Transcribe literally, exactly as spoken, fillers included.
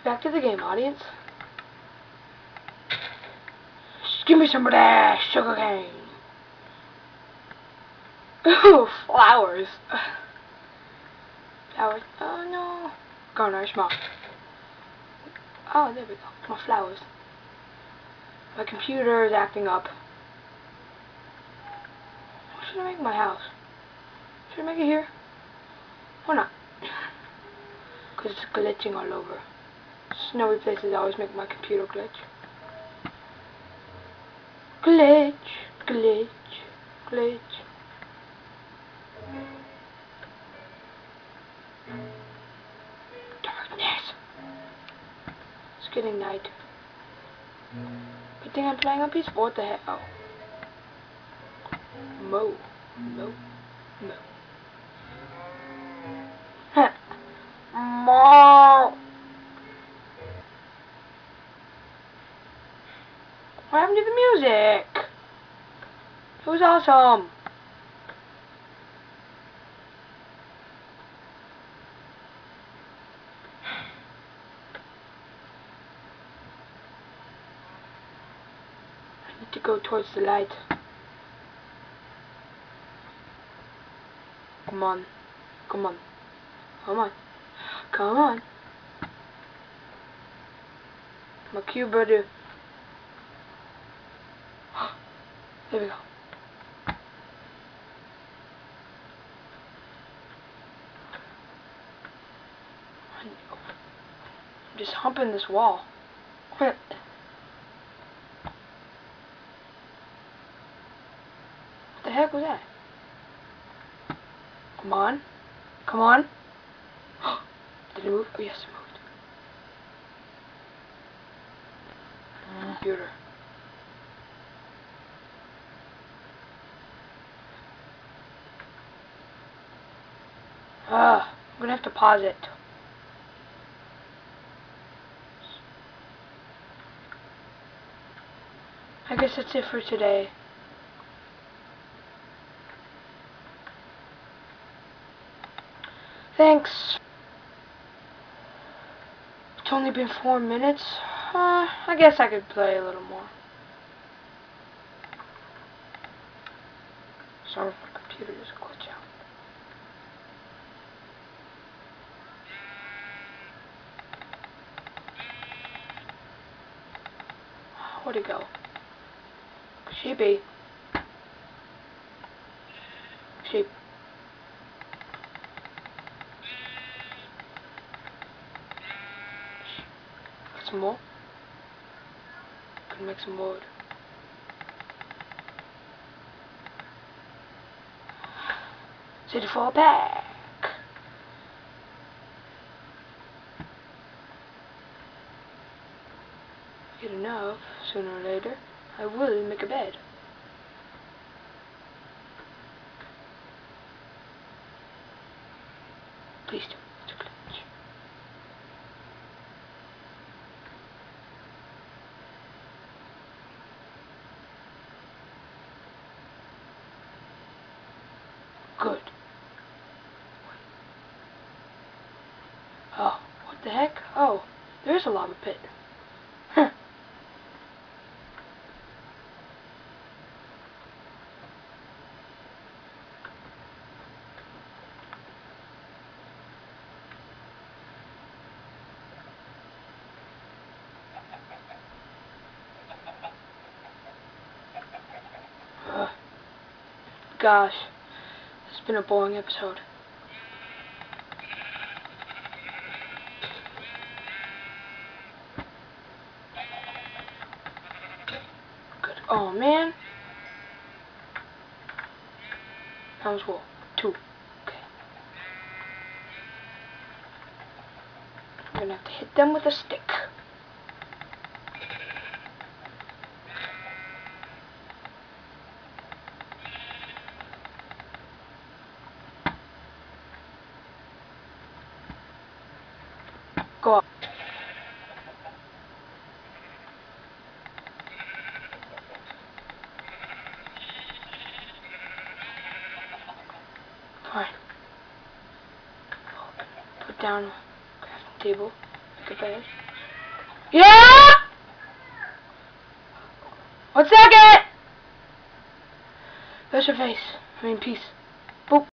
Back to the game, audience. Just give me some of that sugar cane. Ooh, flowers. Flowers. Oh no. Garnish mouth. Oh, there we go. More flowers. My computer is acting up. Where should I make my house? Should I make it here? Or not? Because it's glitching all over. Snowy places always make my computer glitch. Glitch, glitch, glitch. Darkness. It's getting night. Good thing I'm playing on P S four. What the heck? Oh. Mo. Mo. Mo. Huh. Mo. What happened to the music? It was awesome. I need to go towards the light. Come on. Come on. Come on. Come on. My cube brother. There we go. I'm just humping this wall. What the heck was that? Come on. Come on. Did it move? Oh yes, it moved. Computer. Ah, I'm gonna have to pause it. I guess that's it for today. Thanks. It's only been four minutes. Uh, I guess I could play a little more. Sorry if my computer doesn't glitch out. Where'd it go? Sheepy. Sheep. Get some more. Can make some wood. City for a pack. Get enough, sooner or later, I will make a bed. Please do. It's a glitch. Good. Oh, what the heck? Oh, there's a lava pit. Huh. Uh, gosh, it's been a boring episode. Good. Oh man. That was what? Two. Okay. I'm gonna have to hit them with a stick. Go up. Fine. Put down crafting table. Make a bed. Yeah! One second! That's your face. I mean, peace. Boop.